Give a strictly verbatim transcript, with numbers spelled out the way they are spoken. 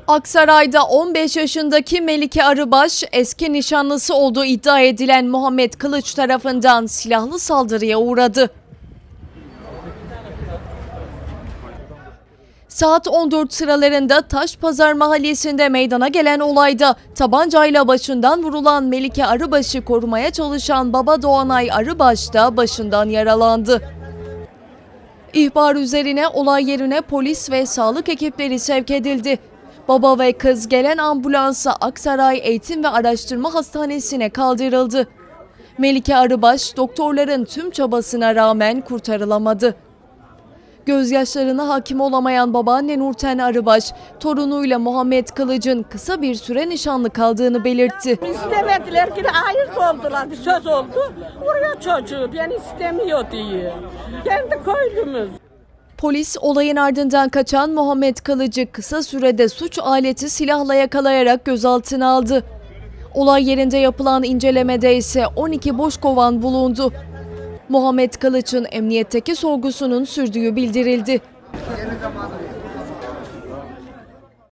Aksaray'da on beş yaşındaki Melike Arıbaş, eski nişanlısı olduğu iddia edilen Muhammed Kılıç tarafından silahlı saldırıya uğradı. Saat on dört sıralarında Taşpazar mahallesinde meydana gelen olayda tabancayla başından vurulan Melike Arıbaş'ı korumaya çalışan baba Doğanay Arıbaş da başından yaralandı. İhbar üzerine olay yerine polis ve sağlık ekipleri sevk edildi. Baba ve kız gelen ambulansa Aksaray Eğitim ve Araştırma Hastanesi'ne kaldırıldı. Melike Arıbaş doktorların tüm çabasına rağmen kurtarılamadı. Gözyaşlarına hakim olamayan babaanne Nurten Arıbaş, torunuyla Muhammed Kılıç'ın kısa bir süre nişanlı kaldığını belirtti. İstemediler ki ayrı oldular, bir söz oldu. Vuruyor çocuğu, beni istemiyor diye. Kendi köylümüz. Polis olayın ardından kaçan Muhammed Kılıç'ı kısa sürede suç aleti silahla yakalayarak gözaltına aldı. Olay yerinde yapılan incelemede ise on iki boş kovan bulundu. Muhammed Kılıç'ın emniyetteki sorgusunun sürdüğü bildirildi.